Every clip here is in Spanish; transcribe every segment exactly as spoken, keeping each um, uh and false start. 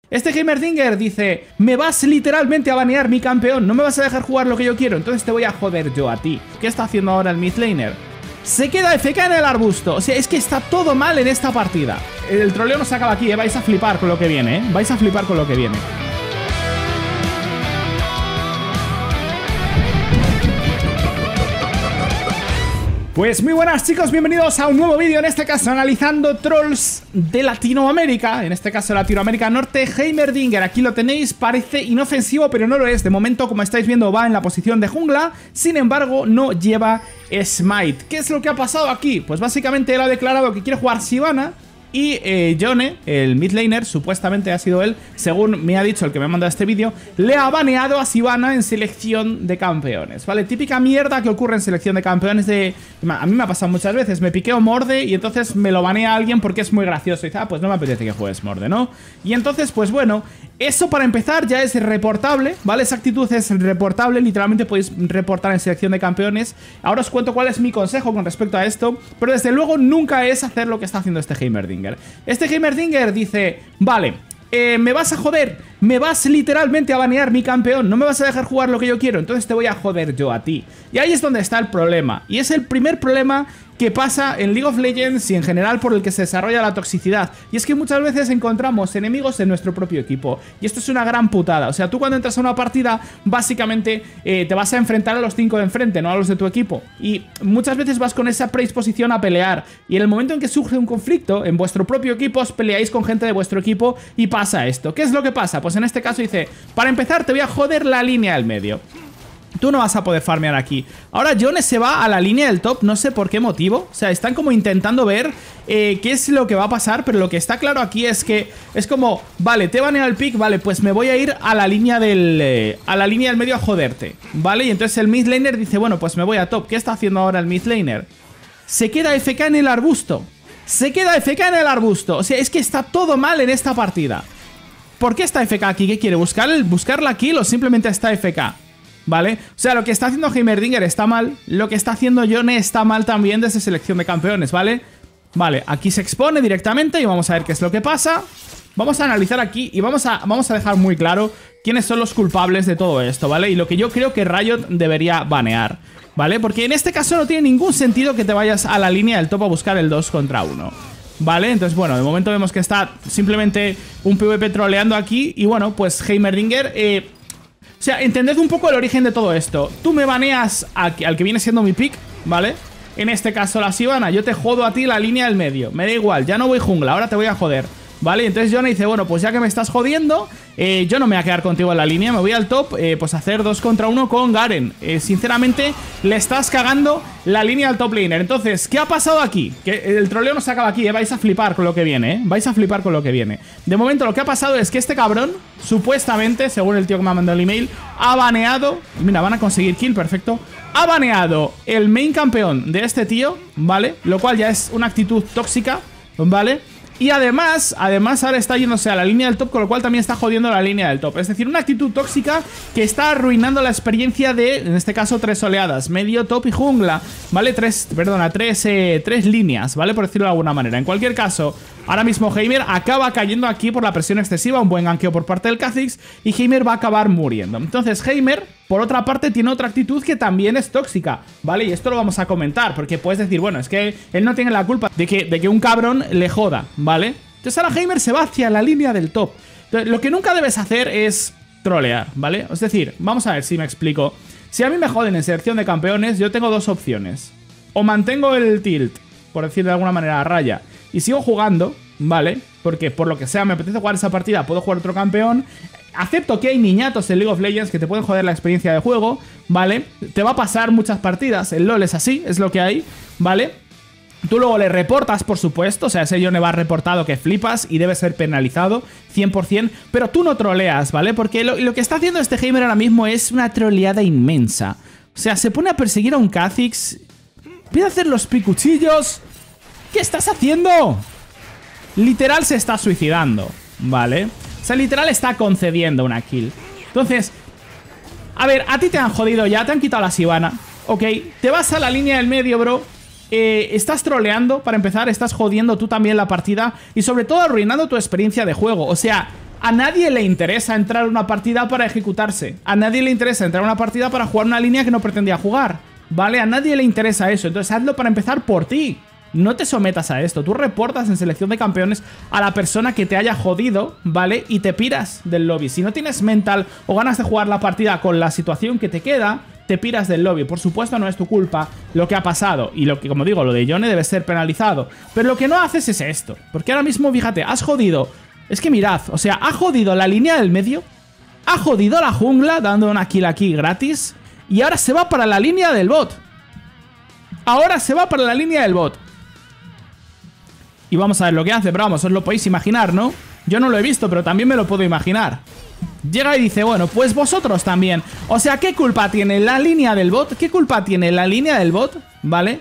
Este Heimerdinger dice, me vas literalmente a banear mi campeón, no me vas a dejar jugar lo que yo quiero, entonces te voy a joder yo a ti. ¿Qué está haciendo ahora el midlaner? Se queda F K en el arbusto, o sea, es que está todo mal en esta partida. El troleo no se acaba aquí, ¿eh? Vais a flipar con lo que viene, ¿eh? Vais a flipar con lo que viene. Pues muy buenas chicos, bienvenidos a un nuevo vídeo, en este caso analizando trolls de Latinoamérica, en este caso Latinoamérica Norte. Heimerdinger, aquí lo tenéis, parece inofensivo pero no lo es, de momento como estáis viendo va en la posición de jungla, sin embargo no lleva smite. ¿Qué es lo que ha pasado aquí? Pues básicamente él ha declarado que quiere jugar Shyvana. Y eh, Yone, el midlaner, supuestamente ha sido él, según me ha dicho el que me ha mandado este vídeo, le ha baneado a Shyvana en selección de campeones, ¿vale? Típica mierda que ocurre en selección de campeones de... A mí me ha pasado muchas veces, me piqueo Morde y entonces me lo banea alguien porque es muy gracioso y dice, ah, pues no me apetece que juegues Morde, ¿no? Y entonces, pues bueno, eso para empezar ya es reportable, ¿vale? Esa actitud es reportable, literalmente podéis reportar en selección de campeones. Ahora os cuento cuál es mi consejo con respecto a esto, pero desde luego nunca es hacer lo que está haciendo este Heimerdinger. Este Heimerdinger dice, vale, eh, me vas a joder, me vas literalmente a banear mi campeón, no me vas a dejar jugar lo que yo quiero, entonces te voy a joder yo a ti. Y ahí es donde está el problema, y es el primer problema que pasa en League of Legends y en general por el que se desarrolla la toxicidad. Y es que muchas veces encontramos enemigos en nuestro propio equipo. Y esto es una gran putada. O sea, tú cuando entras a una partida, básicamente eh, te vas a enfrentar a los cinco de enfrente, no a los de tu equipo. Y muchas veces vas con esa predisposición a pelear. Y en el momento en que surge un conflicto en vuestro propio equipo, os peleáis con gente de vuestro equipo y pasa esto. ¿Qué es lo que pasa? Pues en este caso dice, para empezar te voy a joder la línea del medio. Tú no vas a poder farmear aquí. Ahora Yone se va a la línea del top, no sé por qué motivo. O sea, están como intentando ver eh, qué es lo que va a pasar. Pero lo que está claro aquí es que es como, vale, te banea el pick, vale, pues me voy a ir a la línea del eh, a la línea del medio a joderte, ¿vale? Y entonces el midlaner dice, bueno, pues me voy a top. ¿Qué está haciendo ahora el midlaner? Se queda F K en el arbusto. Se queda F K en el arbusto. O sea, es que está todo mal en esta partida. ¿Por qué está F K aquí? ¿Qué quiere? ¿Buscar, el, buscar la kill o simplemente está F K? ¿Vale? O sea, lo que está haciendo Heimerdinger está mal. Lo que está haciendo Yone está mal también desde selección de campeones, ¿vale? Vale, aquí se expone directamente y vamos a ver qué es lo que pasa. Vamos a analizar aquí y vamos a, vamos a dejar muy claro quiénes son los culpables de todo esto, ¿vale? Y lo que yo creo que Riot debería banear, ¿vale? Porque en este caso no tiene ningún sentido que te vayas a la línea del top a buscar el dos contra uno. Vale, entonces bueno, de momento vemos que está simplemente un PvP troleando aquí. Y bueno, pues Heimerdinger... Eh, O sea, entended un poco el origen de todo esto. Tú me baneas a, al que viene siendo mi pick, ¿vale? En este caso la Shyvana, yo te jodo a ti la línea del medio. Me da igual, ya no voy jungla, ahora te voy a joder, ¿vale? Entonces Yone dice, bueno, pues ya que me estás jodiendo, eh, yo no me voy a quedar contigo en la línea, me voy al top, eh, pues a hacer dos contra uno con Garen. eh, Sinceramente, le estás cagando la línea al top laner. Entonces, ¿qué ha pasado aquí? Que el troleo no se acaba aquí, eh, vais a flipar con lo que viene, eh Vais a flipar con lo que viene. De momento lo que ha pasado es que este cabrón, supuestamente, según el tío que me ha mandado el email, ha baneado, mira, van a conseguir kill, perfecto. Ha baneado el main campeón de este tío, ¿vale? Lo cual ya es una actitud tóxica, ¿vale? Y además, además ahora está yéndose a la línea del top, con lo cual también está jodiendo la línea del top. Es decir, una actitud tóxica que está arruinando la experiencia de, en este caso, tres oleadas, medio, top y jungla, ¿vale? Tres, perdona, tres, eh, tres líneas, ¿vale? Por decirlo de alguna manera. En cualquier caso, ahora mismo Heimer acaba cayendo aquí por la presión excesiva, un buen ganqueo por parte del Kha'Zix, y Heimer va a acabar muriendo. Entonces Heimer, por otra parte, tiene otra actitud que también es tóxica, ¿vale? Y esto lo vamos a comentar, porque puedes decir, bueno, es que él no tiene la culpa de que, de que un cabrón le joda, ¿vale? Entonces ahora Heimer se va hacia la línea del top. Entonces, lo que nunca debes hacer es trolear, ¿vale? Es decir, vamos a ver si me explico. Si a mí me joden en selección de campeones, yo tengo dos opciones. O mantengo el tilt, por decirlo de alguna manera, a raya, y sigo jugando, ¿vale? Porque por lo que sea me apetece jugar esa partida, puedo jugar otro campeón. Acepto que hay niñatos en League of Legends que te pueden joder la experiencia de juego, ¿vale? Te va a pasar muchas partidas, el LoL es así, es lo que hay, ¿vale? Tú luego le reportas, por supuesto, o sea, ese Yone va reportado que flipas y debe ser penalizado cien por cien, pero tú no troleas, ¿vale? Porque lo, lo que está haciendo este Heimer ahora mismo es una troleada inmensa. O sea, se pone a perseguir a un Kha'Zix, empieza a hacer los picuchillos. ¿Qué estás haciendo? Literal se está suicidando, ¿vale? O sea, literal está concediendo una kill. Entonces, a ver, a ti te han jodido ya, te han quitado la Shyvana, ok, te vas a la línea del medio, bro. Eh, estás troleando, para empezar, estás jodiendo tú también la partida y sobre todo arruinando tu experiencia de juego. O sea, A nadie le interesa entrar a una partida para ejecutarse. A nadie le interesa entrar a una partida para jugar una línea que no pretendía jugar, ¿vale? A nadie le interesa eso. Entonces hazlo para empezar por ti. No te sometas a esto. Tú reportas en selección de campeones a la persona que te haya jodido, ¿vale? Y te piras del lobby. Si no tienes mental o ganas de jugar la partida con la situación que te queda, te piras del lobby. Por supuesto no es tu culpa lo que ha pasado. Y lo que, como digo, lo de Yone debe ser penalizado. Pero lo que no haces es esto. Porque ahora mismo, fíjate, has jodido... Es que mirad, o sea, ha jodido la línea del medio, ha jodido la jungla, dando una kill aquí gratis, y ahora se va para la línea del bot. Ahora se va para la línea del bot. Y vamos a ver lo que hace, pero vamos, os lo podéis imaginar, ¿no? Yo no lo he visto, pero también me lo puedo imaginar. Llega y dice, bueno, pues vosotros también. O sea, ¿qué culpa tiene la línea del bot? ¿Qué culpa tiene la línea del bot? ¿Vale?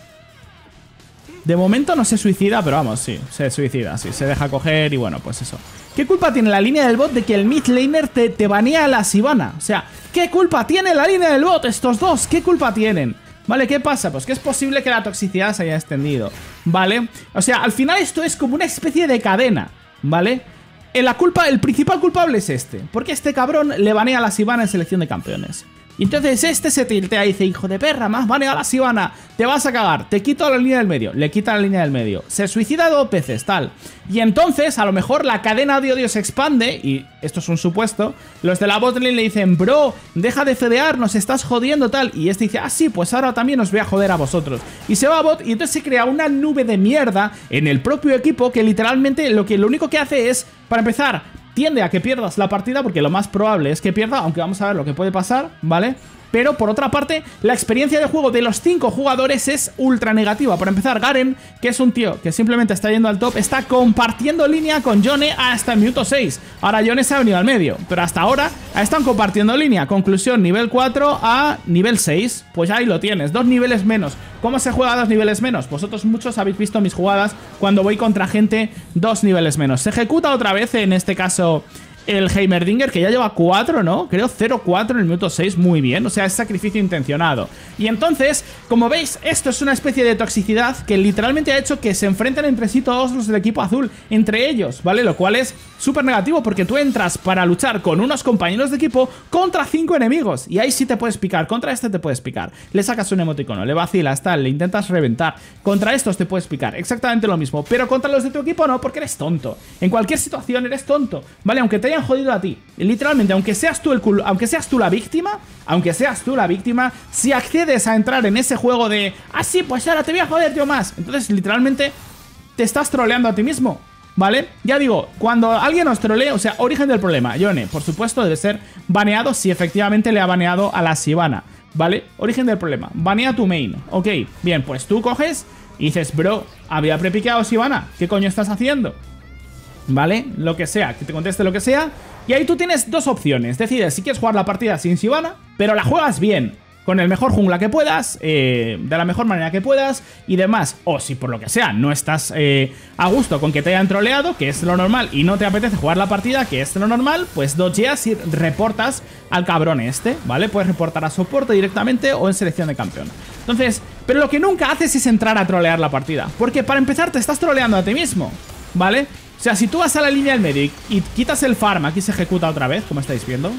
De momento no se suicida, pero vamos, sí, se suicida, sí, se deja coger y bueno, pues eso. ¿Qué culpa tiene la línea del bot de que el mid laner te, te banea a la Sivana? O sea, ¿qué culpa tiene la línea del bot estos dos? ¿Qué culpa tienen? ¿Vale? ¿Qué pasa? Pues que es posible que la toxicidad se haya extendido, ¿vale? O sea, al final esto es como una especie de cadena, ¿vale? En la culpa, el principal culpable es este, porque este cabrón le banea a la Sivana en selección de campeones. Y entonces este se tiltea y dice, hijo de perra, más banea a la Sivana, te vas a cagar, te quito la línea del medio, le quita la línea del medio, se suicida dos veces, tal. Y entonces, a lo mejor la cadena de odio se expande, y esto es un supuesto, los de la botlane le dicen, bro, deja de fedear, nos estás jodiendo, tal. Y este dice, ah, sí, pues ahora también os voy a joder a vosotros. Y se va a bot, y entonces se crea una nube de mierda en el propio equipo que literalmente lo, que, lo único que hace es, para empezar, tiende a que pierdas la partida, porque lo más probable es que pierda, aunque vamos a ver lo que puede pasar, ¿vale? Pero por otra parte, la experiencia de juego de los cinco jugadores es ultra negativa. Por empezar, Garen, que es un tío que simplemente está yendo al top, está compartiendo línea con Yone hasta el minuto seis. Ahora Yone se ha venido al medio, pero hasta ahora están compartiendo línea. Conclusión, nivel cuatro a nivel seis. Pues ahí lo tienes, dos niveles menos. ¿Cómo se juega dos niveles menos? Vosotros muchos habéis visto mis jugadas cuando voy contra gente dos niveles menos. Se ejecuta otra vez, en este caso, el Heimerdinger, que ya lleva cuatro, ¿no? Creo cero cuatro en el minuto seis, muy bien. O sea, es sacrificio intencionado. Y entonces, como veis, esto es una especie de toxicidad que literalmente ha hecho que se enfrenten entre sí todos los del equipo azul, entre ellos, ¿vale? Lo cual es súper negativo porque tú entras para luchar con unos compañeros de equipo contra cinco enemigos. Y ahí sí te puedes picar, contra este te puedes picar. Le sacas un emoticono, le vacilas, tal, le intentas reventar. Contra estos te puedes picar, exactamente lo mismo. Pero contra los de tu equipo no, porque eres tonto. En cualquier situación eres tonto, ¿vale? Aunque te hayan jodido a ti, literalmente, aunque seas tú el culo, aunque seas tú la víctima, aunque seas tú la víctima, si accedes a entrar en ese juego de, ah, sí, pues ahora te voy a joder yo más, entonces literalmente te estás troleando a ti mismo, ¿vale? Ya digo, cuando alguien os trolee, o sea, origen del problema, Yone, por supuesto, debe ser baneado si efectivamente le ha baneado a la Sivana, ¿vale? Origen del problema, banea tu main, ok, bien, pues tú coges y dices, bro, había prepiqueado Sivana, ¿qué coño estás haciendo? ¿Vale? Lo que sea, que te conteste lo que sea. Y ahí tú tienes dos opciones. Decides si quieres jugar la partida sin Sivana, pero la juegas bien, con el mejor jungla que puedas, eh, de la mejor manera que puedas y demás. O si por lo que sea no estás eh, a gusto con que te hayan troleado, que es lo normal, y no te apetece jugar la partida, que es lo normal, pues dodgeas y reportas al cabrón este, ¿vale? Puedes reportar a soporte directamente o en selección de campeón. Entonces, pero lo que nunca haces es entrar a trolear la partida, porque para empezar te estás troleando a ti mismo, ¿vale? O sea, si tú vas a la línea del medio y, y quitas el farm, aquí se ejecuta otra vez, como estáis viendo.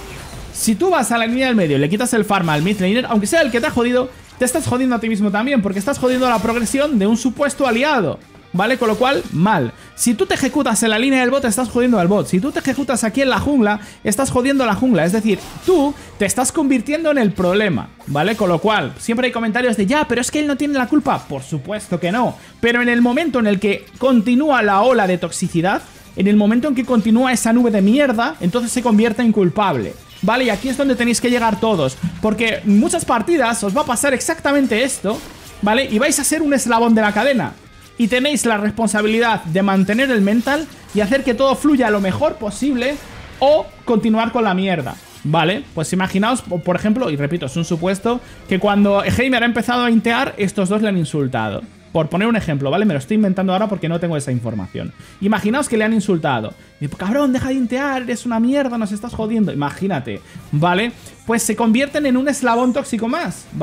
Si tú vas a la línea del medio y le quitas el farm al mid laner, aunque sea el que te ha jodido, te estás jodiendo a ti mismo también, porque estás jodiendo la progresión de un supuesto aliado, ¿vale? Con lo cual, mal. Si tú te ejecutas en la línea del bot, estás jodiendo al bot. Si tú te ejecutas aquí en la jungla, estás jodiendo a la jungla. Es decir, tú te estás convirtiendo en el problema, ¿vale? Con lo cual, siempre hay comentarios de, ya, pero es que él no tiene la culpa. Por supuesto que no. Pero en el momento en el que continúa la ola de toxicidad, en el momento en que continúa esa nube de mierda, entonces se convierte en culpable, ¿vale? Y aquí es donde tenéis que llegar todos, porque en muchas partidas os va a pasar exactamente esto, ¿vale? Y vais a ser un eslabón de la cadena. Y tenéis la responsabilidad de mantener el mental y hacer que todo fluya lo mejor posible o continuar con la mierda, ¿vale? Pues imaginaos, por ejemplo, y repito, es un supuesto, que cuando Heimer ha empezado a intear, estos dos le han insultado. Por poner un ejemplo, ¿vale? Me lo estoy inventando ahora porque no tengo esa información. Imaginaos que le han insultado. Y, cabrón, deja de intear, eres una mierda, nos estás jodiendo. Imagínate, ¿vale? Pues se convierten en un eslabón tóxico más, ¿vale?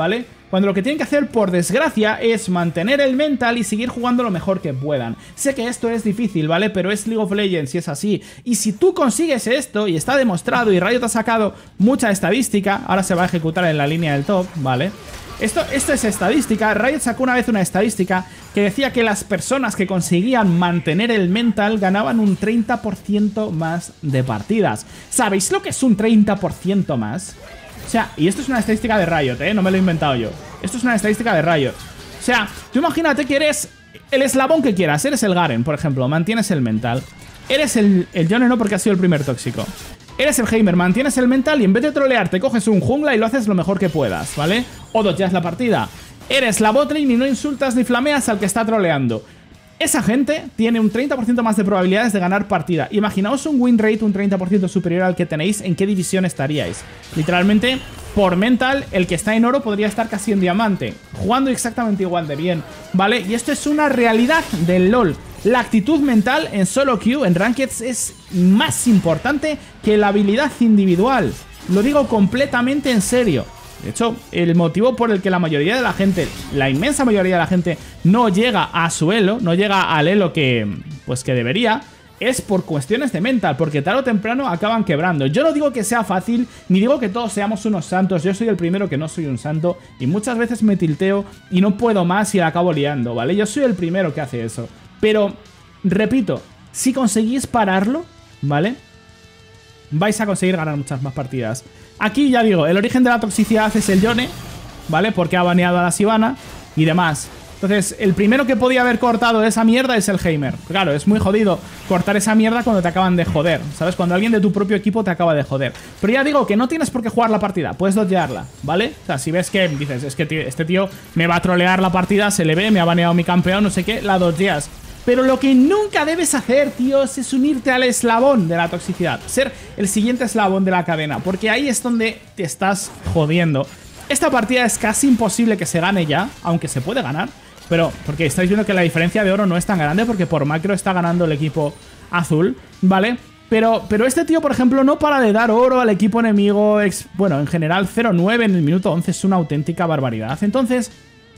cuando lo que tienen que hacer, por desgracia, es mantener el mental y seguir jugando lo mejor que puedan. Sé que esto es difícil, ¿vale? Pero es League of Legends y es así. Y si tú consigues esto, y está demostrado, y Riot ha sacado mucha estadística, ahora se va a ejecutar en la línea del top, ¿vale? Esto, esto es estadística. Riot sacó una vez una estadística que decía que las personas que conseguían mantener el mental ganaban un treinta por ciento más de partidas. ¿Sabéis lo que es un treinta por ciento más? O sea, y esto es una estadística de Riot, ¿eh? No me lo he inventado yo. Esto es una estadística de Riot. O sea, tú imagínate que eres el eslabón que quieras. Eres el Garen, por ejemplo. Mantienes el mental. Eres el, el Yone no, porque ha sido el primer tóxico. Eres el Heimer, mantienes el mental y en vez de trolear te coges un jungla y lo haces lo mejor que puedas, ¿vale? O dodgeas la partida. Eres la botlane y no insultas ni flameas al que está troleando. Esa gente tiene un treinta por ciento más de probabilidades de ganar partida. Imaginaos un win rate un treinta por ciento superior al que tenéis, ¿en qué división estaríais? Literalmente, por mental, el que está en oro podría estar casi en diamante, jugando exactamente igual de bien, ¿vale? Y esto es una realidad del LoL. La actitud mental en solo queue, en Rankeds, es más importante que la habilidad individual. Lo digo completamente en serio. De hecho, el motivo por el que la mayoría de la gente, la inmensa mayoría de la gente, no llega a su elo, no llega al elo que, pues que debería, es por cuestiones de mental, porque tarde o temprano acaban quebrando. Yo no digo que sea fácil, ni digo que todos seamos unos santos. Yo soy el primero que no soy un santo, y muchas veces me tilteo y no puedo más y la acabo liando, ¿vale? Yo soy el primero que hace eso. Pero, repito, si conseguís pararlo, ¿vale? Vais a conseguir ganar muchas más partidas. Aquí ya digo, el origen de la toxicidad es el Yone, ¿vale? Porque ha baneado a la Sivana y demás. Entonces, el primero que podía haber cortado esa mierda es el Heimer. Claro, es muy jodido cortar esa mierda cuando te acaban de joder, ¿sabes? Cuando alguien de tu propio equipo te acaba de joder. Pero ya digo que no tienes por qué jugar la partida, puedes dodgearla, ¿vale? O sea, si ves que dices, es que tío, este tío me va a trolear la partida, se le ve, me ha baneado mi campeón, no sé qué, la dodgeas. Pero lo que nunca debes hacer, tíos, es unirte al eslabón de la toxicidad. Ser el siguiente eslabón de la cadena, porque ahí es donde te estás jodiendo. Esta partida es casi imposible que se gane ya, aunque se puede ganar. Pero, porque estáis viendo que la diferencia de oro no es tan grande, porque por macro está ganando el equipo azul, ¿vale? Pero, pero este tío, por ejemplo, no para de dar oro al equipo enemigo. Ex, bueno, en general cero nueve en el minuto once es una auténtica barbaridad. Entonces,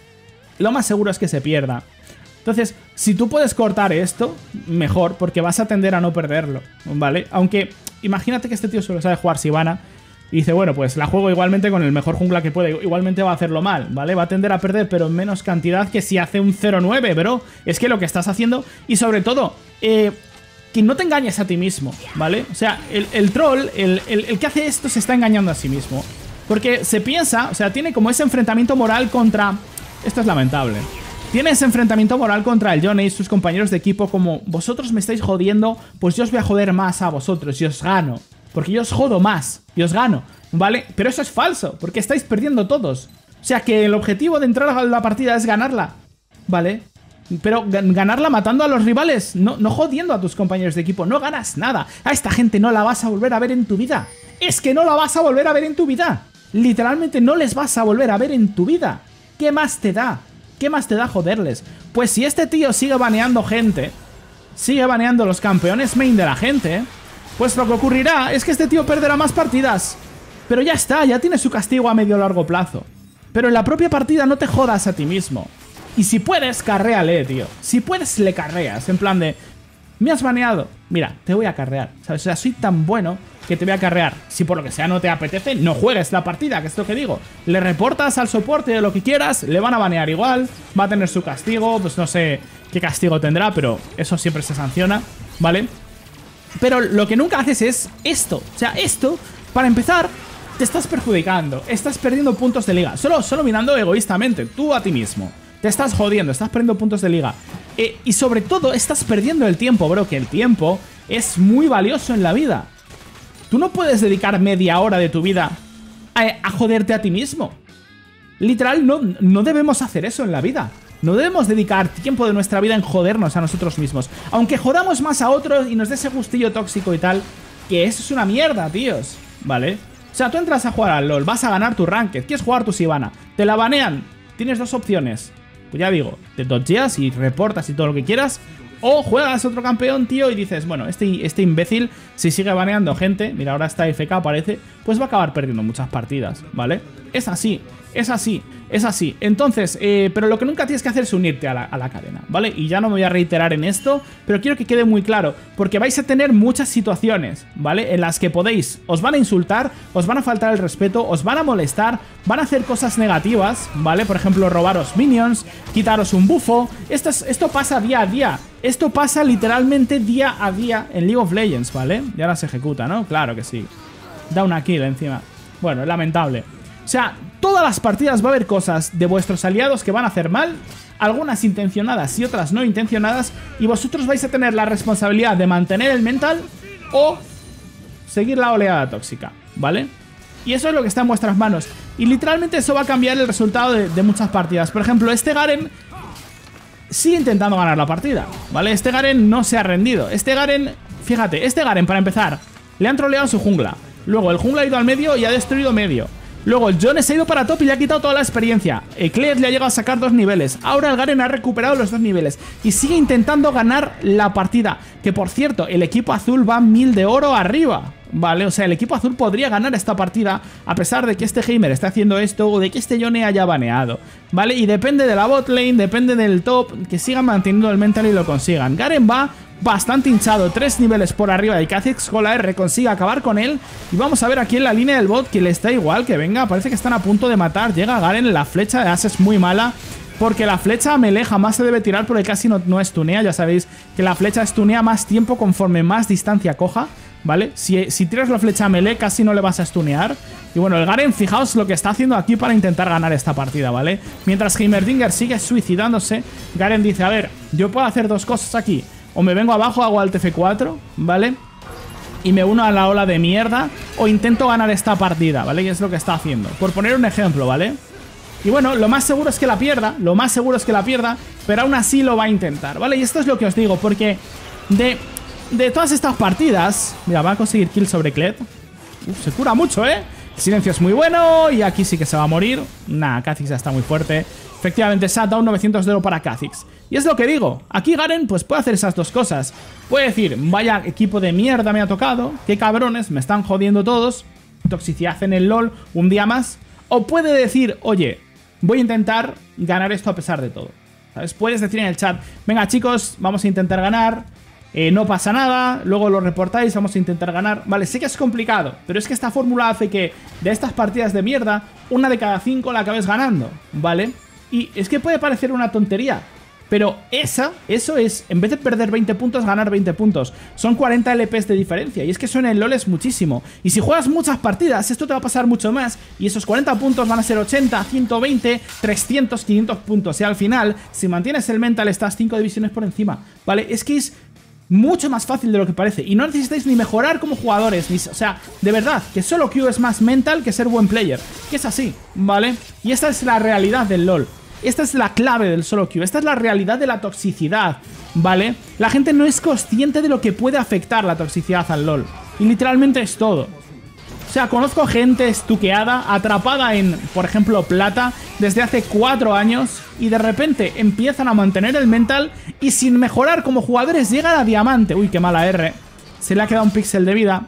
lo más seguro es que se pierda. Entonces, si tú puedes cortar esto, mejor, porque vas a tender a no perderlo, ¿vale? Aunque, imagínate que este tío solo sabe jugar Sivana y dice, bueno, pues la juego igualmente con el mejor jungla que puede, igualmente va a hacerlo mal, ¿vale? Va a tender a perder, pero en menos cantidad que si hace un cero nueve, bro. Es que lo que estás haciendo, y sobre todo, eh, que no te engañes a ti mismo, ¿vale? O sea, el, el troll, el, el, el que hace esto se está engañando a sí mismo. Porque se piensa, o sea, tiene como ese enfrentamiento moral contra... Esto es lamentable. Tiene ese enfrentamiento moral contra el Yone y sus compañeros de equipo como vosotros me estáis jodiendo, pues yo os voy a joder más a vosotros y os gano. Porque yo os jodo más y os gano, ¿vale? Pero eso es falso, porque estáis perdiendo todos. O sea que el objetivo de entrar a la partida es ganarla, ¿vale? Pero ganarla matando a los rivales, no, no jodiendo a tus compañeros de equipo. No ganas nada. A esta gente no la vas a volver a ver en tu vida. Es que no la vas a volver a ver en tu vida. Literalmente no les vas a volver a ver en tu vida. ¿Qué más te da? ¿Qué más te da joderles? Pues si este tío sigue baneando gente, sigue baneando los campeones main de la gente, pues lo que ocurrirá es que este tío perderá más partidas. Pero ya está, ya tiene su castigo a medio o largo plazo. Pero en la propia partida no te jodas a ti mismo. Y si puedes, carréale, tío. Si puedes, le carreas. En plan de, me has baneado, mira, te voy a carrear, ¿sabes? O sea, soy tan bueno que te voy a carrear. Si por lo que sea no te apetece, no juegues la partida, que es lo que digo. Le reportas al soporte de lo que quieras, le van a banear igual, va a tener su castigo, pues no sé qué castigo tendrá, pero eso siempre se sanciona, ¿vale? Pero lo que nunca haces es esto. O sea, esto, para empezar, te estás perjudicando, estás perdiendo puntos de liga. Solo, solo mirando egoístamente, tú a ti mismo. Te estás jodiendo, estás perdiendo puntos de liga. Eh, y sobre todo, estás perdiendo el tiempo, bro, que el tiempo es muy valioso en la vida. Tú no puedes dedicar media hora de tu vida a, a joderte a ti mismo. Literal, no, no debemos hacer eso en la vida. No debemos dedicar tiempo de nuestra vida en jodernos a nosotros mismos. Aunque jodamos más a otros y nos dé ese gustillo tóxico y tal, que eso es una mierda, tíos, ¿vale? O sea, tú entras a jugar al LoL, vas a ganar tu ranked, quieres jugar tu Sivana, te la banean, tienes dos opciones. Pues ya digo, te dodgeas y reportas y todo lo que quieras, o juegas otro campeón, tío, y dices, bueno, este, este imbécil, si sigue baneando gente, mira, ahora está F K, parece, pues va a acabar perdiendo muchas partidas, ¿vale? Es así, es así. Es así. Entonces, eh, pero lo que nunca tienes que hacer es unirte a la, a la cadena, ¿vale? Y ya no me voy a reiterar en esto, pero quiero que quede muy claro, porque vais a tener muchas situaciones, ¿vale? En las que podéis, os van a insultar, os van a faltar el respeto, os van a molestar, van a hacer cosas negativas, ¿vale? Por ejemplo, robaros minions, quitaros un bufo. Esto, es, esto pasa día a día. Esto pasa literalmente día a día en League of Legends, ¿vale? Y ahora se ejecuta, ¿no? Claro que sí. Da una kill encima. Bueno, es lamentable. O sea, todas las partidas va a haber cosas de vuestros aliados que van a hacer mal, algunas intencionadas y otras no intencionadas, y vosotros vais a tener la responsabilidad de mantener el mental o seguir la oleada tóxica, ¿vale? Y eso es lo que está en vuestras manos. Y literalmente eso va a cambiar el resultado de, de muchas partidas. Por ejemplo, este Garen sigue intentando ganar la partida, ¿vale? Este Garen no se ha rendido. Este Garen, fíjate, este Garen para empezar, le han troleado su jungla. Luego el jungla ha ido al medio y ha destruido medio. Luego el Jones ha ido para top y le ha quitado toda la experiencia. El Kled le ha llegado a sacar dos niveles. Ahora el Garen ha recuperado los dos niveles y sigue intentando ganar la partida. Que por cierto, el equipo azul va mil de oro arriba, ¿vale? O sea, el equipo azul podría ganar esta partida a pesar de que este Heimer esté haciendo esto o de que este Yone haya baneado, ¿vale? Y depende de la bot lane, depende del top, que sigan manteniendo el mental y lo consigan. Garen va bastante hinchado, tres niveles por arriba de Kha'Zix con la R, consigue acabar con él. Y vamos a ver aquí en la línea del bot que le está igual, que venga, parece que están a punto de matar. Llega Garen, la flecha de As es muy mala, porque la flecha melee jamás se debe tirar porque casi no, no estunea. Ya sabéis que la flecha estunea más tiempo conforme más distancia coja, ¿vale? Si, si tiras la flecha melee casi no le vas a stunear. Y bueno, el Garen, fijaos lo que está haciendo aquí para intentar ganar esta partida, ¿vale? Mientras Heimerdinger sigue suicidándose, Garen dice, a ver, yo puedo hacer dos cosas aquí. O me vengo abajo, hago alt F cuatro, ¿vale? Y me uno a la ola de mierda, o intento ganar esta partida, ¿vale? Y es lo que está haciendo, por poner un ejemplo, ¿vale? Y bueno, lo más seguro es que la pierda, lo más seguro es que la pierda, pero aún así lo va a intentar, ¿vale? Y esto es lo que os digo, porque de, de todas estas partidas... Mira, va a conseguir kill sobre Kled. Uf, se cura mucho, ¿eh? El silencio es muy bueno y aquí sí que se va a morir. Nah, Kha'Zix ya está muy fuerte. Efectivamente, shutdown, novecientos de oro para Kha'Zix. Y es lo que digo, aquí Garen pues puede hacer esas dos cosas. Puede decir, vaya equipo de mierda me ha tocado, qué cabrones, me están jodiendo todos, toxicidad en el LoL, un día más. O puede decir, oye, voy a intentar ganar esto a pesar de todo, ¿sabes? Puedes decir en el chat, venga chicos, vamos a intentar ganar, eh, no pasa nada, luego lo reportáis, vamos a intentar ganar. Vale, sé que es complicado, pero es que esta fórmula hace que de estas partidas de mierda, una de cada cinco la acabes ganando, ¿vale? Y es que puede parecer una tontería, pero esa, eso es, en vez de perder veinte puntos, ganar veinte puntos. Son cuarenta L Ps de diferencia, y es que eso en el LoL es muchísimo. Y si juegas muchas partidas, esto te va a pasar mucho más, y esos cuarenta puntos van a ser ochenta, ciento veinte, trescientos, quinientos puntos. Y al final, si mantienes el mental, estás cinco divisiones por encima, ¿vale? Es que es mucho más fácil de lo que parece, y no necesitáis ni mejorar como jugadores, ni, o sea, de verdad, que solo Q es más mental que ser buen player, que es así, ¿vale? Y esta es la realidad del LoL. Esta es la clave del solo queue, esta es la realidad de la toxicidad, ¿vale? La gente no es consciente de lo que puede afectar la toxicidad al LoL. Y literalmente es todo. O sea, conozco gente estuqueada, atrapada en, por ejemplo, plata, desde hace cuatro años, y de repente empiezan a mantener el mental y sin mejorar como jugadores llegan a diamante. Uy, qué mala R. Se le ha quedado un píxel de vida.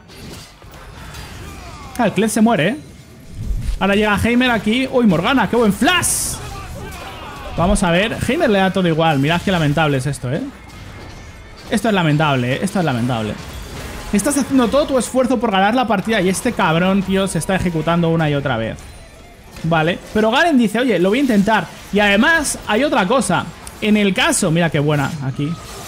Ah, el Kled se muere, ¿eh? Ahora llega Heimer aquí. Uy, Morgana, qué buen flash. Vamos a ver, Heimer le da todo igual. Mirad qué lamentable es esto, ¿eh? Esto es lamentable, ¿eh? Esto es lamentable. Estás haciendo todo tu esfuerzo por ganar la partida y este cabrón, tío, se está ejecutando una y otra vez. Vale, pero Garen dice, oye, lo voy a intentar. Y además, hay otra cosa. En el caso, mira qué buena aquí.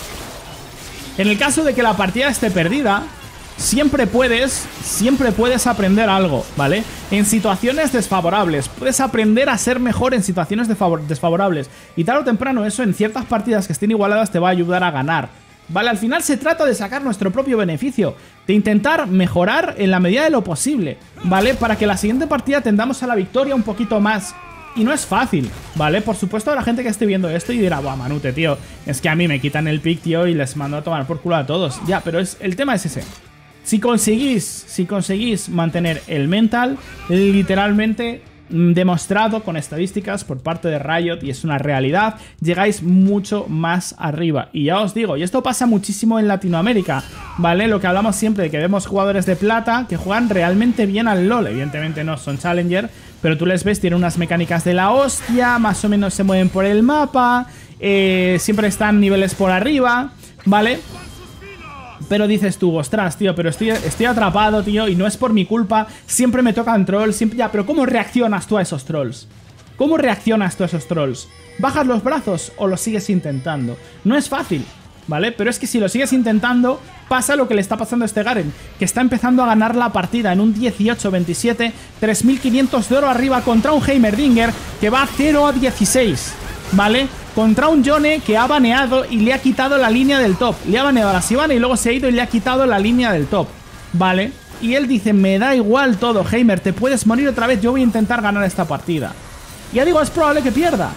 En el caso de que la partida esté perdida, siempre puedes, siempre puedes aprender algo, ¿vale? En situaciones desfavorables, puedes aprender a ser mejor en situaciones desfavorables. Y tarde o temprano eso en ciertas partidas que estén igualadas te va a ayudar a ganar, ¿vale? Al final se trata de sacar nuestro propio beneficio, de intentar mejorar en la medida de lo posible, ¿vale? Para que la siguiente partida tendamos a la victoria un poquito más. Y no es fácil, ¿vale? Por supuesto, la gente que esté viendo esto y dirá, buah, Manute, tío, es que a mí me quitan el pick, tío, y les mando a tomar por culo a todos. Ya, pero es, el tema es ese. Si conseguís, si conseguís mantener el mental, literalmente demostrado con estadísticas por parte de Riot, y es una realidad, llegáis mucho más arriba. Y ya os digo, y esto pasa muchísimo en Latinoamérica, ¿vale? Lo que hablamos siempre de que vemos jugadores de plata que juegan realmente bien al LoL. Evidentemente no son Challenger, pero tú les ves, tienen unas mecánicas de la hostia, más o menos se mueven por el mapa, eh, siempre están niveles por arriba, ¿vale? Pero dices tú, ostras, tío, pero estoy, estoy atrapado, tío, y no es por mi culpa, siempre me tocan trolls, siempre... Ya, pero ¿cómo reaccionas tú a esos trolls? ¿Cómo reaccionas tú a esos trolls? ¿Bajas los brazos o lo sigues intentando? No es fácil, ¿vale? Pero es que si lo sigues intentando, pasa lo que le está pasando a este Garen, que está empezando a ganar la partida en un dieciocho veintisiete, tres mil quinientos de oro arriba contra un Heimerdinger que va cero a dieciséis, ¿vale? Contra un Yone que ha baneado y le ha quitado la línea del top. Le ha baneado a la Sivana y luego se ha ido y le ha quitado la línea del top, ¿vale? Y él dice, me da igual todo, Heimer, te puedes morir otra vez, yo voy a intentar ganar esta partida. Ya digo, es probable que pierda,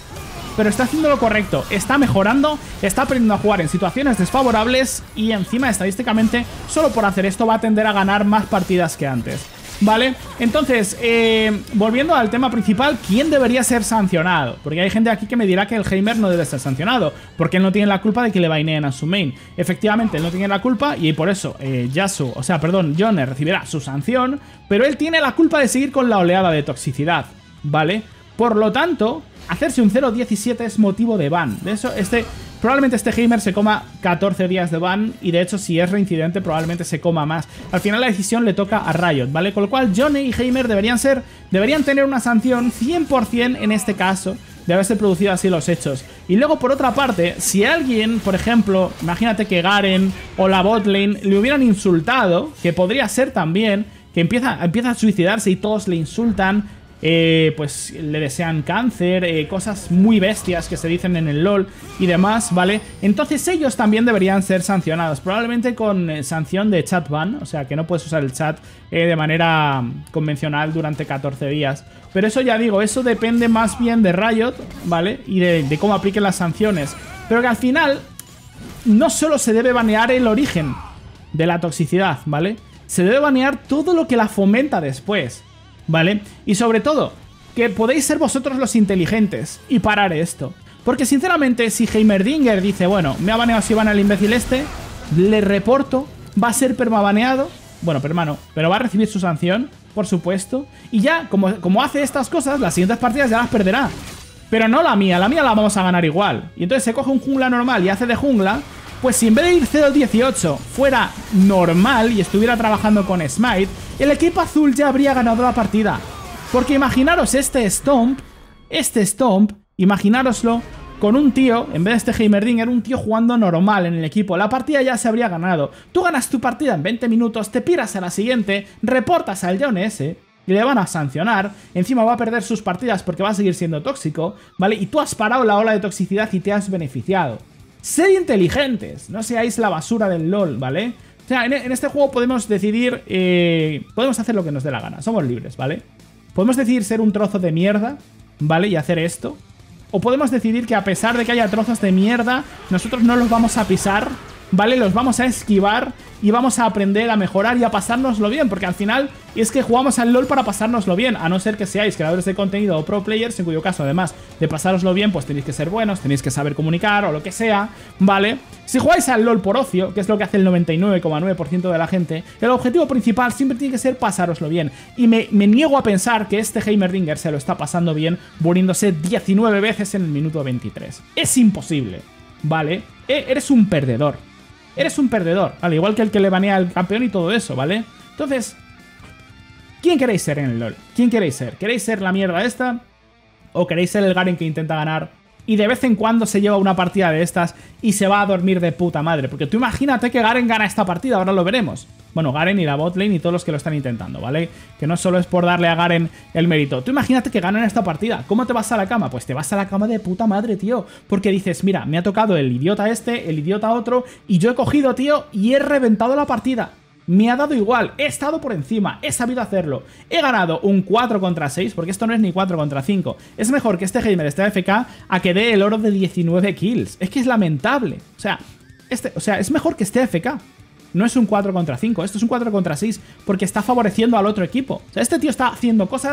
pero está haciendo lo correcto, está mejorando, está aprendiendo a jugar en situaciones desfavorables y encima estadísticamente, solo por hacer esto va a tender a ganar más partidas que antes. ¿Vale? Entonces, eh, volviendo al tema principal, ¿quién debería ser sancionado? Porque hay gente aquí que me dirá que el Heimer no debe ser sancionado, porque él no tiene la culpa de que le baineen a su main. Efectivamente, él no tiene la culpa y por eso eh, Yasuo, o sea, perdón, Yone recibirá su sanción, pero él tiene la culpa de seguir con la oleada de toxicidad, ¿vale? Por lo tanto, hacerse un cero diecisiete es motivo de ban. De eso, este... Probablemente este Heimer se coma catorce días de ban y de hecho si es reincidente probablemente se coma más. Al final la decisión le toca a Riot, ¿vale? Con lo cual Yone y Heimer deberían ser, deberían tener una sanción cien por cien en este caso de haberse producido así los hechos. Y luego por otra parte, si alguien, por ejemplo, imagínate que Garen o la botlane le hubieran insultado, que podría ser también, que empieza, empieza a suicidarse y todos le insultan, Eh, pues le desean cáncer, eh, cosas muy bestias que se dicen en el LoL y demás, ¿vale? Entonces ellos también deberían ser sancionados, probablemente con eh, sanción de chat ban, o sea que no puedes usar el chat eh, de manera convencional durante catorce días. Pero eso ya digo, eso depende más bien de Riot, ¿vale? Y de, de cómo apliquen las sanciones. Pero que al final no solo se debe banear el origen de la toxicidad, ¿vale? Se debe banear todo lo que la fomenta después, ¿vale? Y sobre todo, que podéis ser vosotros los inteligentes y parar esto. Porque sinceramente, si Heimerdinger dice, bueno, me ha baneado Sivana el imbécil este, le reporto, va a ser permabaneado, bueno, permano, pero va a recibir su sanción, por supuesto, y ya, como, como hace estas cosas, las siguientes partidas ya las perderá. Pero no la mía, la mía la vamos a ganar igual. Y entonces se coge un jungla normal y hace de jungla, pues si en vez de ir cero dieciocho fuera normal y estuviera trabajando con Smite, el equipo azul ya habría ganado la partida. Porque imaginaros este Stomp, este Stomp, imaginároslo con un tío, en vez de este Heimerdinger, un tío jugando normal en el equipo. La partida ya se habría ganado. Tú ganas tu partida en veinte minutos, te piras a la siguiente, reportas al Yone ese y le van a sancionar. Encima va a perder sus partidas porque va a seguir siendo tóxico, ¿vale? Y tú has parado la ola de toxicidad y te has beneficiado. Sed inteligentes, no seáis la basura del LoL, ¿vale? O sea, en, en este juego podemos decidir, eh, podemos hacer lo que nos dé la gana, somos libres, ¿vale? Podemos decidir ser un trozo de mierda, ¿vale? Y hacer esto. O podemos decidir que a pesar de que haya trozos de mierda, nosotros no los vamos a pisar, ¿vale? Los vamos a esquivar y vamos a aprender a mejorar y a pasárnoslo bien, porque al final es que jugamos al LoL para pasárnoslo bien, a no ser que seáis creadores de contenido o pro players, en cuyo caso además de pasároslo bien, pues tenéis que ser buenos, tenéis que saber comunicar o lo que sea, ¿vale? Si jugáis al LoL por ocio, que es lo que hace el noventa y nueve coma nueve por ciento de la gente, el objetivo principal siempre tiene que ser pasároslo bien, y me, me niego a pensar que este Heimerdinger se lo está pasando bien muriéndose diecinueve veces en el minuto veintitrés. Es imposible, ¿vale? E- eres un perdedor. Eres un perdedor, al igual que el que le banea al campeón y todo eso, ¿vale? Entonces, ¿quién queréis ser en el LoL? ¿Quién queréis ser? ¿Queréis ser la mierda esta? ¿O queréis ser el Garen que intenta ganar y de vez en cuando se lleva una partida de estas y se va a dormir de puta madre? Porque tú imagínate que Garen gana esta partida, ahora lo veremos. Bueno, Garen y la botlane y todos los que lo están intentando, ¿vale? Que no solo es por darle a Garen el mérito. Tú imagínate que ganan esta partida. ¿Cómo te vas a la cama? Pues te vas a la cama de puta madre, tío. Porque dices, mira, me ha tocado el idiota este, el idiota otro, y yo he cogido, tío, y he reventado la partida. Me ha dado igual, he estado por encima, he sabido hacerlo. He ganado un cuatro contra seis, porque esto no es ni cuatro contra cinco. Es mejor que este Heimer esté A F K a que dé el oro de diecinueve kills. Es que es lamentable. O sea, este, o sea, es mejor que esté A F K. No es un cuatro contra cinco, esto es un cuatro contra seis porque está favoreciendo al otro equipo. O sea, este tío está haciendo cosas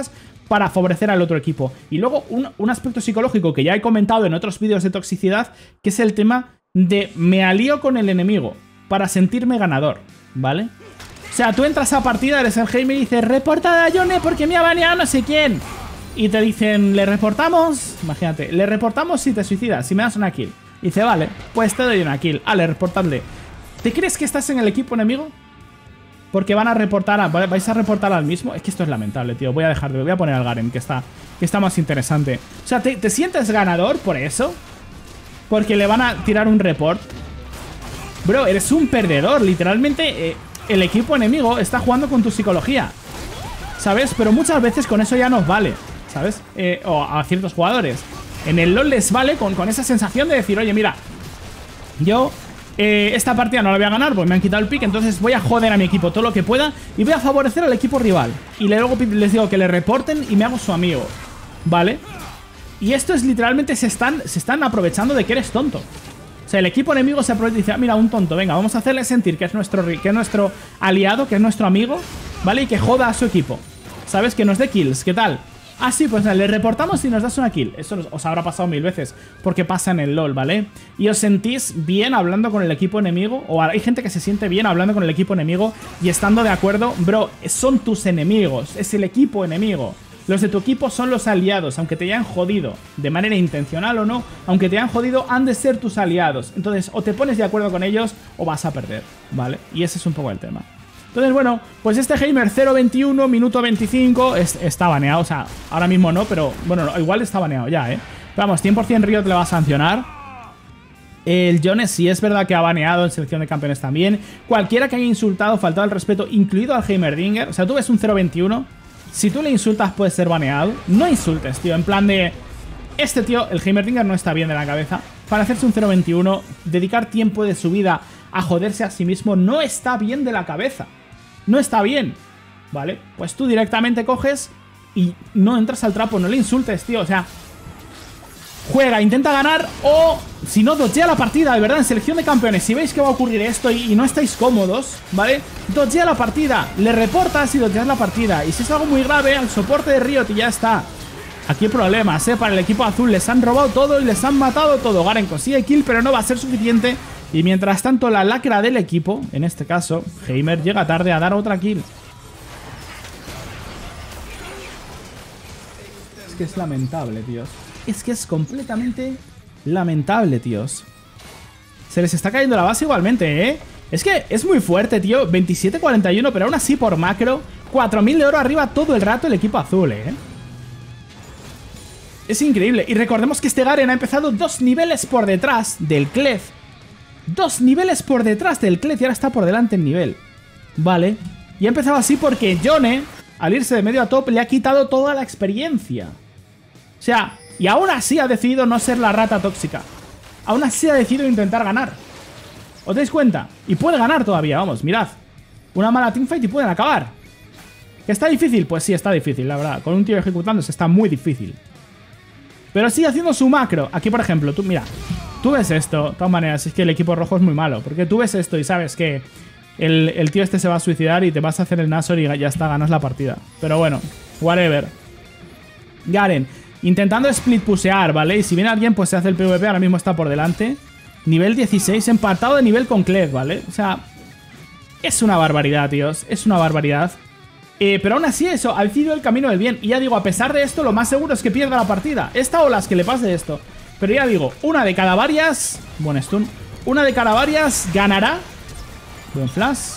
para favorecer al otro equipo. Y luego un, un aspecto psicológico que ya he comentado en otros vídeos de toxicidad, que es el tema de me alío con el enemigo para sentirme ganador, ¿vale? O sea, tú entras a partida, eres el Heimer y dices, reporta a Yone porque me ha baneado no sé quién. Y te dicen, le reportamos, imagínate, le reportamos si te suicidas, si me das una kill. Y dice, vale, pues te doy una kill. Ale, reportadle. ¿Te crees que estás en el equipo enemigo? Porque van a reportar, a, vais a reportar al mismo. Es que esto es lamentable, tío. Voy a dejar de, voy a poner al Garen, que está, que está más interesante. O sea, ¿te, ¿te sientes ganador por eso? Porque le van a tirar un report. Bro, eres un perdedor. Literalmente, eh, el equipo enemigo está jugando con tu psicología, ¿sabes? Pero muchas veces con eso ya nos vale, ¿sabes? Eh, o a ciertos jugadores. En el LoL les vale con, con esa sensación de decir, oye, mira, yo eh, esta partida no la voy a ganar porque me han quitado el pick, entonces voy a joder a mi equipo todo lo que pueda y voy a favorecer al equipo rival. Y luego les digo que le reporten y me hago su amigo, ¿vale? Y esto es literalmente, se están, se están aprovechando de que eres tonto. O sea, el equipo enemigo se aprovecha y dice, ah, mira, un tonto, venga, vamos a hacerle sentir que es nuestro, que es nuestro aliado, que es nuestro amigo, ¿vale? Y que joda a su equipo, ¿sabes? Que nos dé kills, ¿qué tal? Ah, sí, pues le reportamos y nos das una kill. Eso os habrá pasado mil veces, porque pasa en el LoL, ¿vale? Y os sentís bien hablando con el equipo enemigo, o hay gente que se siente bien hablando con el equipo enemigo y estando de acuerdo, bro, son tus enemigos, es el equipo enemigo. Los de tu equipo son los aliados, aunque te hayan jodido, de manera intencional o no, aunque te hayan jodido, han de ser tus aliados. Entonces, o te pones de acuerdo con ellos o vas a perder, ¿vale? Y ese es un poco el tema. Entonces, bueno, pues este Heimer cero veintiuno, minuto veinticinco, es, está baneado. O sea, ahora mismo no, pero bueno, igual está baneado ya, ¿eh? Pero vamos, cien por cien Riot le va a sancionar. El Jones sí es verdad que ha baneado en selección de campeones también. Cualquiera que haya insultado, faltado el respeto, incluido al Heimerdinger. O sea, tú ves un cero veintiuno... Si tú le insultas puedes ser baneado. No insultes, tío, en plan de... Este tío, el Heimerdinger, no está bien de la cabeza. Para hacerse un cero veintiuno, dedicar tiempo de su vida a joderse a sí mismo no está bien de la cabeza. No está bien, ¿vale? Pues tú directamente coges y no entras al trapo, no le insultes, tío, o sea... Juega, intenta ganar o... Si no, dodgea la partida, de verdad, en selección de campeones. Si veis que va a ocurrir esto y, y no estáis cómodos, ¿vale? Dodgea la partida, le reportas y dodgeas la partida. Y si es algo muy grave, al soporte de Riot y ya está. Aquí hay problemas, ¿eh? Para el equipo azul les han robado todo y les han matado todo. Garen consigue kill, pero no va a ser suficiente. Y mientras tanto, la lacra del equipo, en este caso, Heimer, llega tarde a dar otra kill. Es que es lamentable, tíos. Es que es completamente lamentable, tíos. Se les está cayendo la base igualmente, ¿eh? Es que es muy fuerte, tío. veintisiete cuarenta y uno, pero aún así por macro. cuatro mil de oro arriba todo el rato el equipo azul, ¿eh? Es increíble. Y recordemos que este Garen ha empezado dos niveles por detrás del Kled. Dos niveles por detrás del Kled y ahora está por delante en nivel. Vale. Y ha empezado así porque Yone, al irse de medio a top, le ha quitado toda la experiencia. O sea... Y aún así ha decidido no ser la rata tóxica. Aún así ha decidido intentar ganar. ¿Os dais cuenta? Y puede ganar todavía, vamos, mirad. Una mala teamfight y pueden acabar. ¿Que está difícil? Pues sí, está difícil, la verdad. Con un tío ejecutándose está muy difícil. Pero sigue haciendo su macro. Aquí, por ejemplo, tú, mira. Tú ves esto, de todas maneras, es que el equipo rojo es muy malo. Porque tú ves esto y sabes que el, el tío este se va a suicidar y te vas a hacer el Nashor y ya está, ganas la partida. Pero bueno, whatever. Garen. Intentando split pusear, ¿vale? Y si viene alguien, pues se hace el PvP. Ahora mismo está por delante. Nivel dieciséis, empatado de nivel con Kled, ¿vale? O sea, es una barbaridad, tíos. Es una barbaridad. Eh, pero aún así eso, ha decidido el camino del bien. Y ya digo, a pesar de esto, lo más seguro es que pierda la partida. Esta o las que le pase esto. Pero ya digo, una de cada varias... Buen stun. Una de cada varias ganará. Buen flash.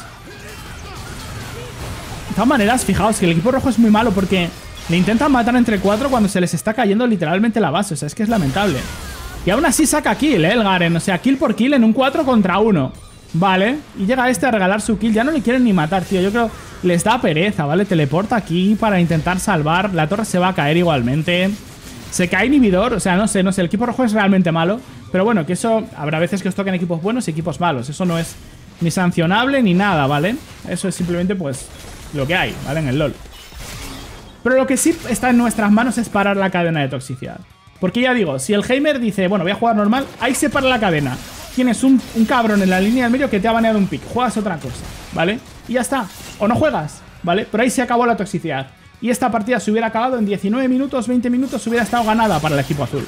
De todas maneras, fijaos que el equipo rojo es muy malo porque... Le intentan matar entre cuatro cuando se les está cayendo literalmente la base. O sea, es que es lamentable. Y aún así saca kill, ¿eh? El Garen. O sea, kill por kill en un cuatro contra uno. Vale. Y llega este a regalar su kill. Ya no le quieren ni matar, tío. Yo creo les da pereza, ¿vale? Teleporta aquí para intentar salvar. La torre se va a caer igualmente. Se cae inhibidor. O sea, no sé, no sé. El equipo rojo es realmente malo. Pero bueno, que eso... Habrá veces que os toquen equipos buenos y equipos malos. Eso no es ni sancionable ni nada, ¿vale? Eso es simplemente, pues, lo que hay, ¿vale? En el LoL. Pero lo que sí está en nuestras manos es parar la cadena de toxicidad. Porque ya digo, si el Heimer dice, bueno, voy a jugar normal, ahí se para la cadena. Tienes un, un cabrón en la línea del medio que te ha baneado un pick. Juegas otra cosa, ¿vale? Y ya está. O no juegas, ¿vale? Pero ahí se acabó la toxicidad. y esta partida se hubiera acabado en diecinueve minutos, veinte minutos, hubiera estado ganada para el equipo azul.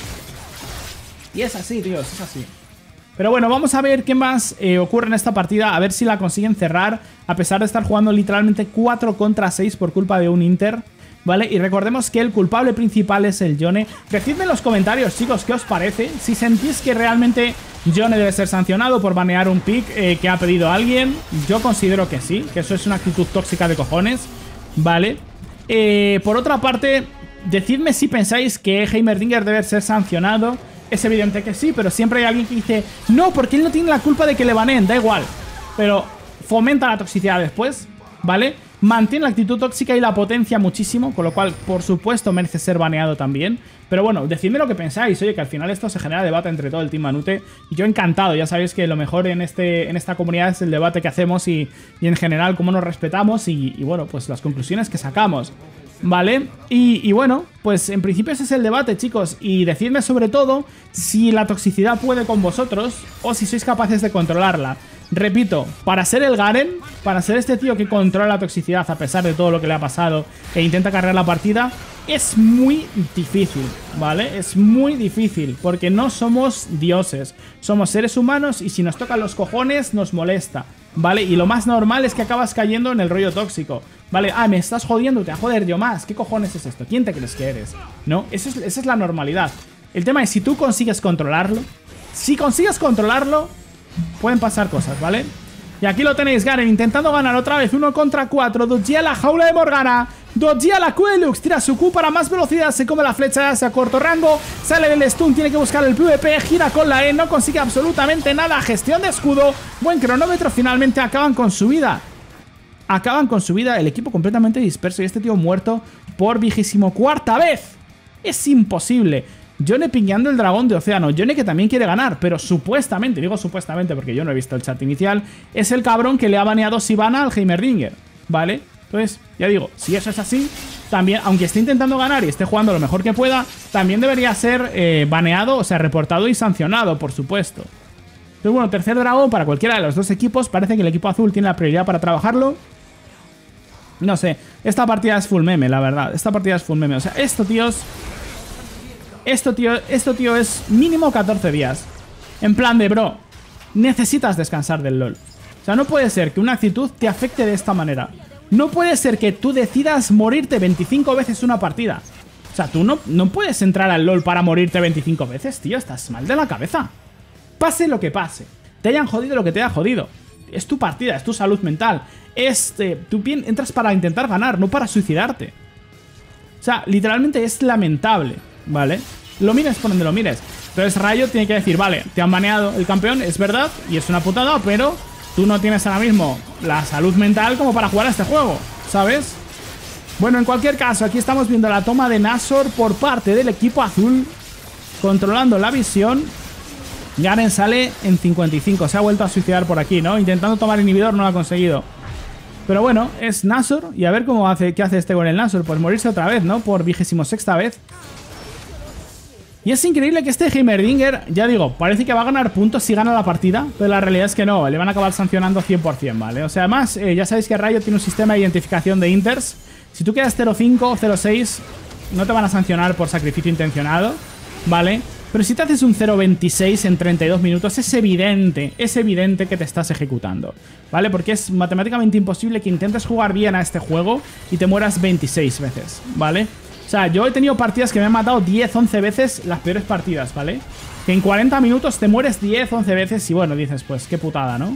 Y es así, tíos, es así. Pero bueno, vamos a ver qué más eh, ocurre en esta partida, a ver si la consiguen cerrar, a pesar de estar jugando literalmente cuatro contra seis por culpa de un Inter, ¿vale? Y recordemos que el culpable principal es el Yone. Decidme en los comentarios, chicos, qué os parece, si sentís que realmente Yone debe ser sancionado por banear un pick eh, que ha pedido alguien. Yo considero que sí, que eso es una actitud tóxica de cojones, ¿vale? Eh, por otra parte, decidme si pensáis que Heimerdinger debe ser sancionado. Es evidente que sí, pero siempre hay alguien que dice no, porque él no tiene la culpa de que le baneen, da igual. Pero fomenta la toxicidad después, ¿vale? Mantiene la actitud tóxica y la potencia muchísimo, con lo cual, por supuesto, merece ser baneado también. Pero bueno, decidme lo que pensáis. Oye, que al final esto se genera debate entre todo el Team Manute. Y yo encantado, ya sabéis que lo mejor en, este, en esta comunidad es el debate que hacemos y, y en general cómo nos respetamos y, y bueno, pues las conclusiones que sacamos. ¿Vale? Y, y bueno, pues en principio ese es el debate, chicos. Y decidme sobre todo si la toxicidad puede con vosotros o si sois capaces de controlarla. Repito, para ser el Garen, para ser este tío que controla la toxicidad a pesar de todo lo que le ha pasado e intenta cargar la partida, es muy difícil, ¿vale? Es muy difícil, porque no somos dioses, somos seres humanos y si nos tocan los cojones nos molesta, ¿vale? Y lo más normal es que acabas cayendo en el rollo tóxico, ¿vale? Ah, me estás jodiendo, te voy a joder yo más, ¿qué cojones es esto? ¿Quién te crees que eres? ¿No? Esa es, esa es la normalidad. El tema es si tú consigues controlarlo, si consigues controlarlo, pueden pasar cosas, ¿vale? Y aquí lo tenéis, Garen intentando ganar otra vez uno contra cuatro. Dodgea la jaula de Morgana, dodgea la Quelux, tira su Q para más velocidad, se come la flecha, hace a corto rango, sale del stun, tiene que buscar el PvP, gira con la E, no consigue absolutamente nada, gestión de escudo, buen cronómetro, finalmente acaban con su vida. Acaban con su vida, el equipo completamente disperso y este tío muerto por vigésimo cuarta vez. Es imposible. Yone piñando el dragón de océano. Yone que también quiere ganar, pero supuestamente, digo supuestamente porque yo no he visto el chat inicial, es el cabrón que le ha baneado Sivana al Heimerdinger, ¿vale? Entonces, ya digo, si eso es así, también, aunque esté intentando ganar y esté jugando lo mejor que pueda, también debería ser eh, baneado, o sea, reportado y sancionado, por supuesto. Entonces, bueno, tercer dragón para cualquiera de los dos equipos. Parece que el equipo azul tiene la prioridad para trabajarlo. No sé, esta partida es full meme, la verdad. Esta partida es full meme, o sea, esto, tíos... Esto, tío, esto, tío, es mínimo catorce días. En plan de, bro, necesitas descansar del LoL. O sea, no puede ser que una actitud te afecte de esta manera. No puede ser que tú decidas morirte veinticinco veces una partida. O sea, tú no, no puedes entrar al LoL para morirte veinticinco veces, tío. Estás mal de la cabeza. Pase lo que pase. Te hayan jodido lo que te haya jodido. Es tu partida, es tu salud mental. Este, tú entras para intentar ganar, no para suicidarte. O sea, literalmente es lamentable. ¿Vale? Lo mires por donde lo mires. Entonces Riot tiene que decir, vale, te han baneado el campeón, es verdad, y es una putada, pero tú no tienes ahora mismo la salud mental como para jugar a este juego, ¿sabes? Bueno, en cualquier caso, aquí estamos viendo la toma de Nashor por parte del equipo azul, controlando la visión. Garen sale en cincuenta y cinco, se ha vuelto a suicidar por aquí, ¿no? Intentando tomar inhibidor, no lo ha conseguido. Pero bueno, es Nashor, y a ver cómo hace, qué hace este con el Nashor. Pues morirse otra vez, ¿no? Por vigésimo sexta vez. Y es increíble que este Heimerdinger, ya digo, parece que va a ganar puntos si gana la partida, pero la realidad es que no, le van a acabar sancionando cien por cien, ¿vale? O sea, además, eh, ya sabéis que Riot tiene un sistema de identificación de inters. Si tú quedas cero cinco o cero seis, no te van a sancionar por sacrificio intencionado, ¿vale? Pero si te haces un cero veintiséis en treinta y dos minutos, es evidente, es evidente que te estás ejecutando, ¿vale? Porque es matemáticamente imposible que intentes jugar bien a este juego y te mueras veintiséis veces, ¿vale? O sea, yo he tenido partidas que me han matado diez, once veces las peores partidas, ¿vale? Que en cuarenta minutos te mueres diez, once veces y bueno, dices, pues qué putada, ¿no?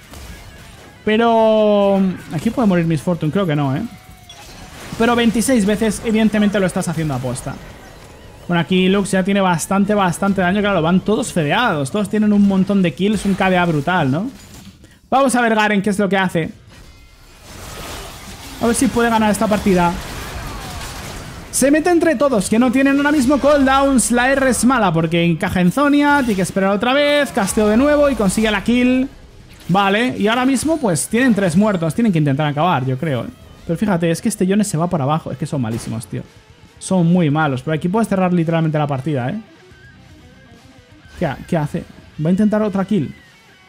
Pero... aquí puede morir Miss Fortune, creo que no, ¿eh? Pero veintiséis veces, evidentemente lo estás haciendo a posta. Bueno, aquí Lux ya tiene bastante, bastante daño. Claro, van todos fedeados. Todos tienen un montón de kills, un K D A brutal, ¿no? Vamos a ver Garen qué es lo que hace. A ver si puede ganar esta partida. Se mete entre todos, que no tienen ahora mismo cooldowns. La R es mala porque encaja en Zonia. Tiene que esperar otra vez. Casteo de nuevo y consigue la kill. Vale, y ahora mismo pues tienen tres muertos. Tienen que intentar acabar, yo creo, ¿eh? Pero fíjate, es que este Yone se va para abajo. Es que son malísimos, tío. Son muy malos. Pero aquí puedes cerrar literalmente la partida, ¿eh? ¿Qué, qué hace? Va a intentar otra kill.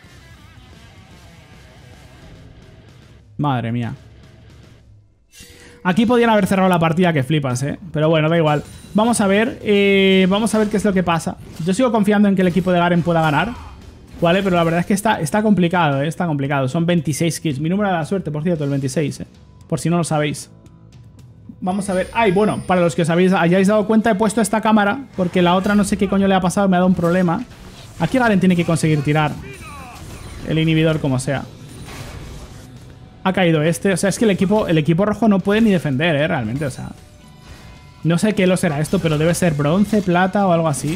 Madre mía. Aquí podían haber cerrado la partida que flipas, ¿eh? Pero bueno, da igual. Vamos a ver, eh, vamos a ver qué es lo que pasa. Yo sigo confiando en que el equipo de Garen pueda ganar, ¿vale? Pero la verdad es que está, está complicado, ¿eh? Está complicado. Son veintiséis kills. Mi número de la suerte, por cierto, el veintiséis, ¿eh? Por si no lo sabéis. Vamos a ver. Ay, bueno, para los que os habéis, hayáis dado cuenta, he puesto esta cámara porque la otra no sé qué coño le ha pasado, me ha dado un problema. Aquí Garen tiene que conseguir tirar el inhibidor como sea. Ha caído este. O sea, es que el equipo, el equipo rojo no puede ni defender, ¿eh? Realmente, o sea. No sé qué lo será esto, pero debe ser bronce, plata o algo así.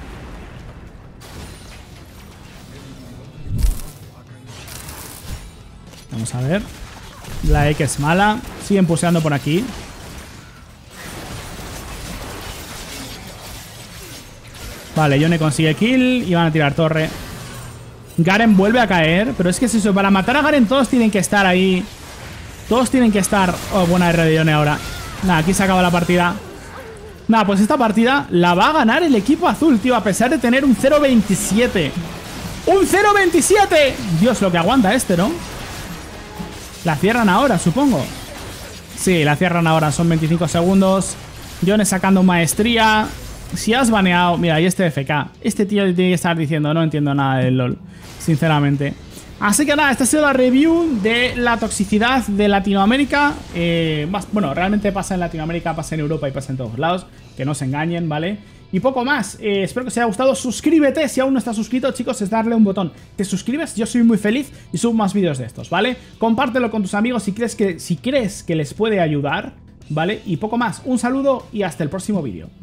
Vamos a ver. La E que es mala. Siguen puseando por aquí. Vale, Yone consigue kill y van a tirar torre. Garen vuelve a caer, pero es que es eso, para matar a Garen todos tienen que estar ahí. Todos tienen que estar... Oh, buena R de Yone ahora. Nada, aquí se acaba la partida. Nada, pues esta partida la va a ganar el equipo azul, tío, a pesar de tener un cero veintisiete. ¡Un cero veintisiete! Dios, lo que aguanta este, ¿no? La cierran ahora, supongo. Sí, la cierran ahora, son veinticinco segundos. Yone sacando maestría. Si has baneado... Mira, y este F K. Este tío tiene que estar diciendo, no entiendo nada del LoL, sinceramente. Así que nada, esta ha sido la review de la toxicidad de Latinoamérica. Eh, más, bueno, realmente pasa en Latinoamérica, pasa en Europa y pasa en todos lados. Que no se engañen, ¿vale? Y poco más. Eh, espero que os haya gustado. Suscríbete si aún no estás suscrito, chicos. Es darle un botón. Te suscribes, yo soy muy feliz y subo más vídeos de estos, ¿vale? Compártelo con tus amigos si crees que, si crees que les puede ayudar, ¿vale? Y poco más. Un saludo y hasta el próximo vídeo.